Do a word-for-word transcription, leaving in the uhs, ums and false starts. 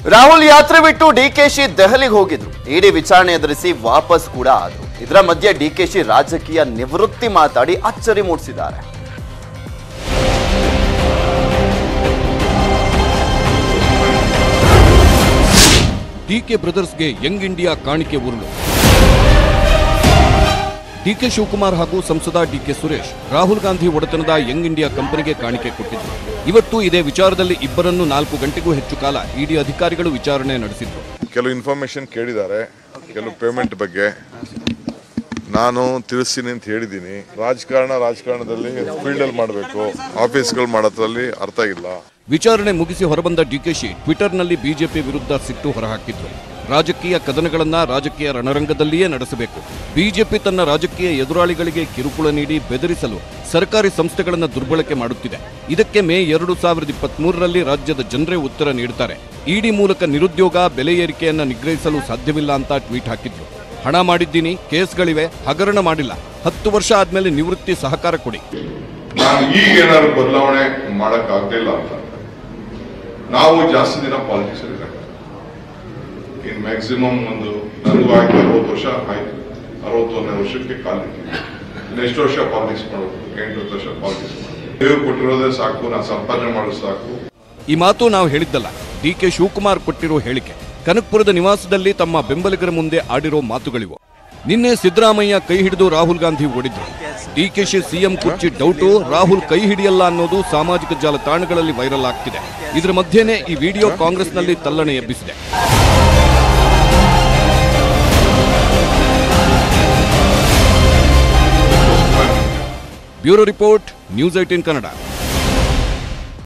ರಾಹುಲ್ ಯಾತ್ರೆ ಬಿಟ್ಟು ಡಿಕೆಶಿ ದೆಹಲಿಗೆ ಹೋಗಿದ್ರು. ಇಡಿ ವಿಚಾರಣೆ ಎದುರಿಸಿ ವಾಪಸ್ ಕೂಡ ಆದ್ರು. ಇದರ ಮಧ್ಯೆ ಡಿಕೆಶಿ ರಾಜಕೀಯ ನಿವೃತ್ತಿ ಮಾತಾಡಿ ಅಚ್ಚರಿ ಮೂಡಿಸಿದ್ದಾರೆ. ಡಿಕೆ ಬ್ರದರ್ಸ್ಗೆ ಯಂಗ್ ಇಂಡಿಯಾ ಕಾಣಿಕೆ ಉರುಳು. ಡಿಕೆ ಶಿವಕುಮಾರ್ ಹಾಗೂ ಸಂಸದ ಡಿಕೆ ಸುರೇಶ್ ರಾಹುಲ್ ಗಾಂಧಿ ಒಡೆತನದ ಯಂಗ್ ಇಂಡಿಯಾ ಕಂಪನಿಗೆ ಕಾಣಿಕೆ ಕೊಟ್ಟಿದ್ರು. ಇವತ್ತು ಇದೇ ವಿಚಾರದಲ್ಲಿ ಇಬ್ಬರನ್ನು ನಾಲ್ಕು ಗಂಟೆಗೂ ಹೆಚ್ಚು ಕಾಲ ಇಡಿ ಅಧಿಕಾರಿಗಳು ವಿಚಾರಣೆ ನಡೆಸಿದ್ರು. ಕೆಲವು ಇನ್ಫಾರ್ಮೇಶನ್ ಕೇಳಿದ್ದಾರೆ, ಕೆಲವು ಪೇಮೆಂಟ್ ಬಗ್ಗೆ ನಾನು ತಿಳಿಸ್ತೀನಿ ಅಂತ ಹೇಳಿದ್ದೀನಿ. ರಾಜಕಾರಣ ರಾಜಕಾರಣದಲ್ಲಿ ಫೀಲ್ಡ್ ಅಲ್ಲಿ ಮಾಡಬೇಕು, ಆಫೀಸ್ಗಳು ಮಾಡೋದ್ರಲ್ಲಿ ಅರ್ಥ ಇಲ್ಲ. ವಿಚಾರಣೆ ಮುಗಿಸಿ ಹೊರಬಂದ ಡಿಕೆಶಿ ಟ್ವಿಟರ್ನಲ್ಲಿ ಬಿಜೆಪಿ ವಿರುದ್ಧ ಸಿಟ್ಟು ಹೊರಹಾಕಿದ್ರು. ರಾಜಕೀಯ ಕದನಗಳನ್ನ ರಾಜಕೀಯ ರಣರಂಗದಲ್ಲಿಯೇ ನಡೆಸಬೇಕು. ಬಿಜೆಪಿ ತನ್ನ ರಾಜಕೀಯ ಎದುರಾಳಿಗಳಿಗೆ ಕಿರುಕುಳ ನೀಡಿ ಬೆದರಿಸಲು ಸರ್ಕಾರಿ ಸಂಸ್ಥೆಗಳನ್ನು ದುರ್ಬಳಕೆ ಮಾಡುತ್ತಿದೆ. ಇದಕ್ಕೆ ಮೇ ಎರಡು ಸಾವಿರದ ಇಪ್ಪತ್ತ್ ಮೂರರಲ್ಲಿ ರಾಜ್ಯದ ಜನರೇ ಉತ್ತರ ನೀಡುತ್ತಾರೆ. ಇಡಿ ಮೂಲಕ ನಿರುದ್ಯೋಗ, ಬೆಲೆ ಏರಿಕೆಯನ್ನ ನಿಗ್ರಹಿಸಲು ಸಾಧ್ಯವಿಲ್ಲ ಅಂತ ಟ್ವೀಟ್ ಹಾಕಿದ್ರು. ಹಣ ಮಾಡಿದ್ದೀನಿ, ಕೇಸ್ಗಳಿವೆ, ಹಗರಣ ಮಾಡಿಲ್ಲ, ಹತ್ತು ವರ್ಷ ಆದ್ಮೇಲೆ ನಿವೃತ್ತಿ ಸಹಕಾರ ಕೊಡಿ. ನಾನು ಈಗ ಏನಾದ್ರು ಬದಲಾವಣೆ ಮಾಡಕ್ ಆಗ್ಲಿಲ್ಲ ಅಂತ ನಾವು ಜಾಸ್ತಿ ದಿನ ಪಾಲಿಟಿಕ್ಸ್ ಅಲ್ಲಿ ಇನ್ ಮ್ಯಾಕ್ಸಿಮಮ್ ಒಂದು ನನಗೂ ಆಯ್ತು ಅರವತ್ತು ವರ್ಷ ಆಯ್ತು, ಅರವತ್ತೊಂದನೇ ವರ್ಷಕ್ಕೆ ಕಾಲಿಟ್ಟಿದ್ದೆ. ನೆಕ್ಸ್ಟ್ ವರ್ಷ ಪಾಲಿಟಿಕ್ಸ್ ಮಾಡೋದು, ಎಂಟು ವರ್ಷ ಪಾಲಿಟಿಕ್ಸ್ ಮಾಡೋದು. ದೇವ್ರು ಕೊಟ್ಟಿರೋದೇ ಸಾಕು, ನಾನು ಸಂಪಾದನೆ ಮಾಡೋದು ಸಾಕು. ಈ ಮಾತು ನಾವು ಹೇಳಿದ್ದಲ್ಲ, ಡಿಕೆ ಶಿವಕುಮಾರ್ ಕೊಟ್ಟಿರೋ ಹೇಳಿಕೆ. ಕನಕಪುರದ ನಿವಾಸದಲ್ಲಿ ತಮ್ಮ ಬೆಂಬಲಿಗರ ಮುಂದೆ ಆಡಿರೋ ಮಾತುಗಳಿವು. ನಿನ್ನೆ ಸಿದ್ದರಾಮಯ್ಯ ಕೈ ಹಿಡಿದು ರಾಹುಲ್ ಗಾಂಧಿ ಓಡಿದ್ರು. ಡಿಕೆಶಿ ಸಿಎಂ ಕುರ್ಚಿ ಡೌಟು, ರಾಹುಲ್ ಕೈ ಹಿಡಿಯಲ್ಲ ಅನ್ನೋದು ಸಾಮಾಜಿಕ ಜಾಲತಾಣಗಳಲ್ಲಿ ವೈರಲ್ ಆಗ್ತಿದೆ. ಇದರ ಮಧ್ಯೆನೇ ಈ ವಿಡಿಯೋ ಕಾಂಗ್ರೆಸ್ನಲ್ಲಿ ತಲ್ಲಣೆ ಎಬ್ಬಿಸಿದೆ. Bureau report, news eighteen Kannada.